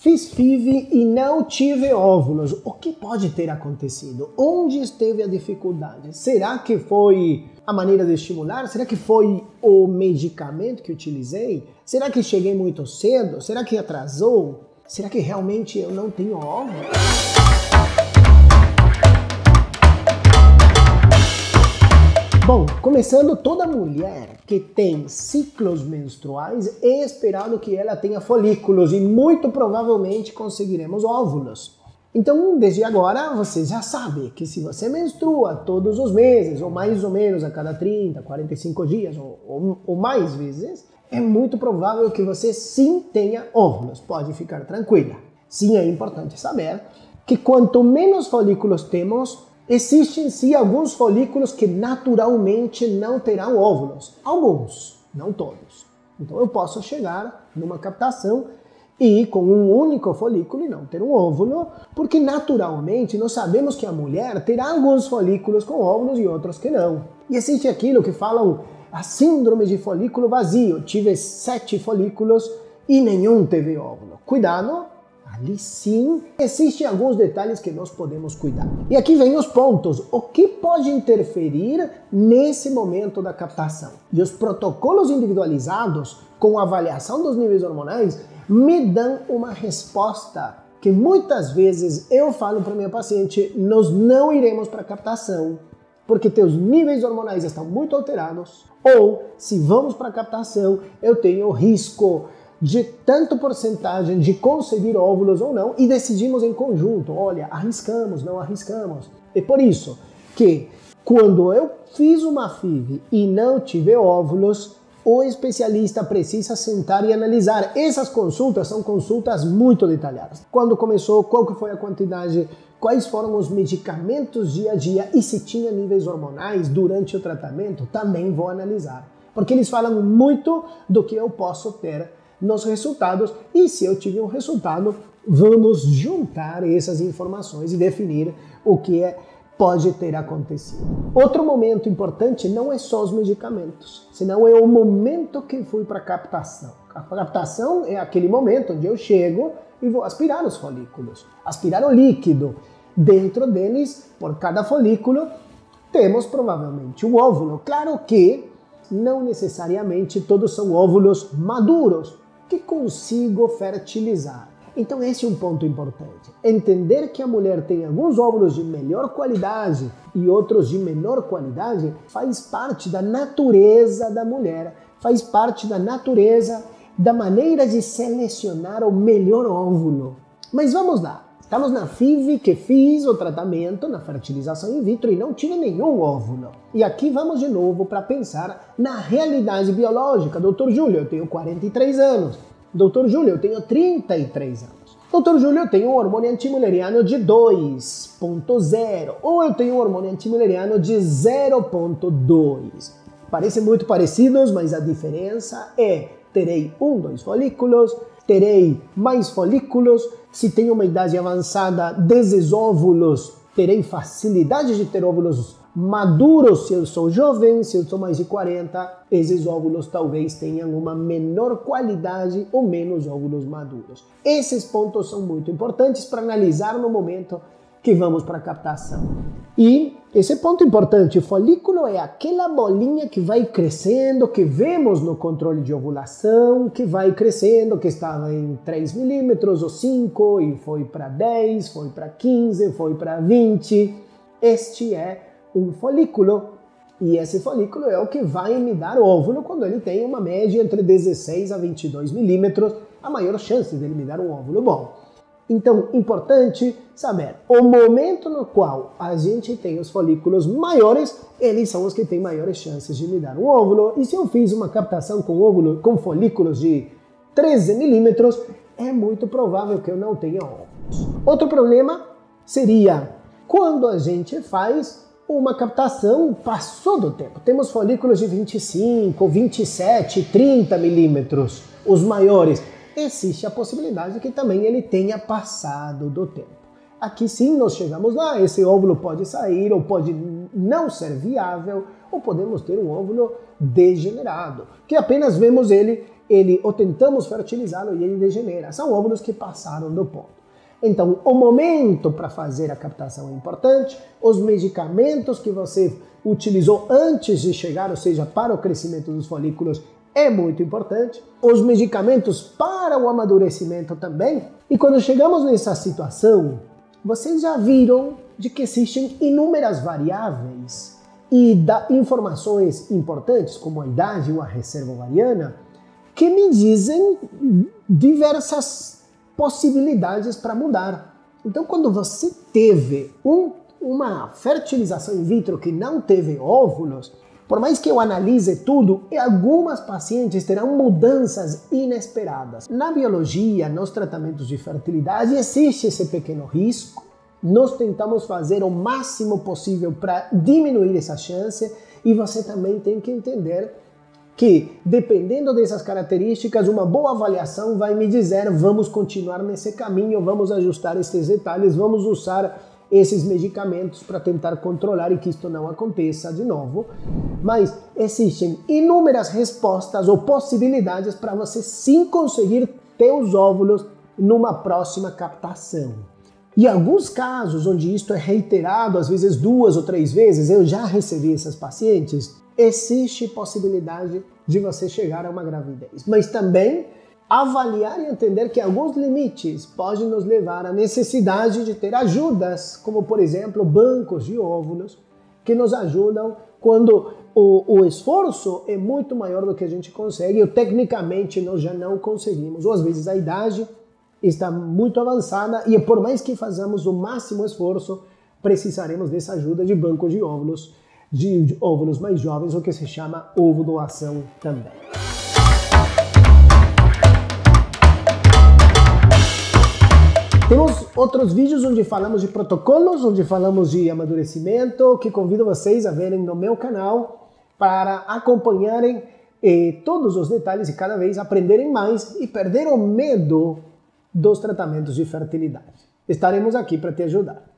Fiz FIV e não tive óvulos. O que pode ter acontecido? Onde esteve a dificuldade? Será que foi a maneira de estimular? Será que foi o medicamento que utilizei? Será que cheguei muito cedo? Será que atrasou? Será que realmente eu não tenho óvulos? Bom, começando, toda mulher que tem ciclos menstruais é esperado que ela tenha folículos e muito provavelmente conseguiremos óvulos. Então, desde agora, você já sabe que se você menstrua todos os meses, ou mais ou menos a cada 30, 45 dias, ou mais vezes, é muito provável que você sim tenha óvulos. Pode ficar tranquila. Sim, é importante saber que quanto menos folículos temos, existem sim alguns folículos que naturalmente não terão óvulos. Alguns, não todos. Então eu posso chegar numa captação e com um único folículo e não ter um óvulo, porque naturalmente nós sabemos que a mulher terá alguns folículos com óvulos e outros que não. E existe aquilo que falam a síndrome de folículo vazio. Tive 7 folículos e nenhum teve óvulo. Cuidado! Ali sim, existem alguns detalhes que nós podemos cuidar. E aqui vem os pontos. O que pode interferir nesse momento da captação? E os protocolos individualizados com avaliação dos níveis hormonais me dão uma resposta que muitas vezes eu falo para minha paciente: nós não iremos para a captação porque teus níveis hormonais estão muito alterados, ou se vamos para a captação, eu tenho risco de tanto porcentagem de conseguir óvulos ou não, e decidimos em conjunto, olha, arriscamos, não arriscamos. É por isso que quando eu fiz uma FIV e não tive óvulos, o especialista precisa sentar e analisar. Essas consultas são consultas muito detalhadas. Quando começou, qual que foi a quantidade, quais foram os medicamentos dia a dia e se tinha níveis hormonais durante o tratamento, também vou analisar. Porque eles falam muito do que eu posso ter nos resultados, e se eu tive um resultado, vamos juntar essas informações e definir o que pode ter acontecido. Outro momento importante não é só os medicamentos, senão é o momento que fui para a captação. A captação é aquele momento onde eu chego e vou aspirar os folículos, aspirar o líquido. Dentro deles, por cada folículo, temos provavelmente um óvulo. Claro que não necessariamente todos são óvulos maduros que consigo fertilizar. Então esse é um ponto importante. Entender que a mulher tem alguns óvulos de melhor qualidade e outros de menor qualidade faz parte da natureza da mulher, faz parte da natureza da maneira de selecionar o melhor óvulo. Mas vamos lá. Estamos na FIV, que fiz o tratamento na fertilização in vitro e não tive nenhum óvulo. E aqui vamos de novo para pensar na realidade biológica. Doutor Júlio, eu tenho 43 anos. Doutor Júlio, eu tenho 33 anos. Doutor Júlio, eu tenho um hormônio antimileriano de 2.0 ou eu tenho um hormônio antimileriano de 0.2. Parecem muito parecidos, mas a diferença é: terei 2 folículos, terei mais folículos. Se tenho uma idade avançada desses óvulos, terei facilidade de ter óvulos maduros se eu sou jovem. Se eu sou mais de 40, esses óvulos talvez tenham uma menor qualidade ou menos óvulos maduros. Esses pontos são muito importantes para analisar no momento que vamos para a captação. E esse ponto importante: o folículo é aquela bolinha que vai crescendo, que vemos no controle de ovulação, que vai crescendo, que estava em 3 milímetros ou 5 e foi para 10, foi para 15, foi para 20. Este é um folículo. E esse folículo é o que vai me dar óvulo quando ele tem uma média entre 16 a 22 milímetros, a maior chance dele me dar um óvulo bom. Então, importante saber, o momento no qual a gente tem os folículos maiores, eles são os que têm maiores chances de me dar um óvulo. E se eu fiz uma captação com folículos de 13 milímetros, é muito provável que eu não tenha óvulos. Outro problema seria quando a gente faz uma captação passou do tempo. Temos folículos de 25, 27, 30 milímetros, os maiores. Existe a possibilidade que também ele tenha passado do tempo. Aqui sim nós chegamos lá, esse óvulo pode sair ou pode não ser viável, ou podemos ter um óvulo degenerado, que apenas vemos ele ou tentamos fertilizá-lo e ele degenera. São óvulos que passaram do ponto. Então, o momento para fazer a captação é importante, os medicamentos que você utilizou antes de chegar, ou seja, para o crescimento dos folículos, é muito importante. Os medicamentos para o amadurecimento também. E quando chegamos nessa situação, vocês já viram de que existem inúmeras variáveis e informações importantes, como a idade ou a reserva ovariana, que me dizem diversas possibilidades para mudar. Então, quando você teve uma fertilização in vitro que não teve óvulos, por mais que eu analise tudo, algumas pacientes terão mudanças inesperadas. Na biologia, nos tratamentos de fertilidade, existe esse pequeno risco. Nós tentamos fazer o máximo possível para diminuir essa chance e você também tem que entender que, dependendo dessas características, uma boa avaliação vai me dizer vamos continuar nesse caminho, vamos ajustar esses detalhes, vamos usar esses medicamentos para tentar controlar e que isto não aconteça de novo. Mas existem inúmeras respostas ou possibilidades para você sim conseguir ter os óvulos numa próxima captação. E alguns casos onde isto é reiterado, às vezes 2 ou 3 vezes, eu já recebi essas pacientes, existe possibilidade de você chegar a uma gravidez. Mas também avaliar e entender que alguns limites podem nos levar à necessidade de ter ajudas, como por exemplo bancos de óvulos, que nos ajudam quando o esforço é muito maior do que a gente consegue, ou tecnicamente nós já não conseguimos, ou às vezes a idade está muito avançada e por mais que façamos o máximo esforço, precisaremos dessa ajuda de bancos de óvulos mais jovens, o que se chama ovo doação também. Temos outros vídeos onde falamos de protocolos, onde falamos de amadurecimento, que convido vocês a verem no meu canal para acompanharem todos os detalhes e cada vez aprenderem mais e perder o medo dos tratamentos de fertilidade. Estaremos aqui para te ajudar.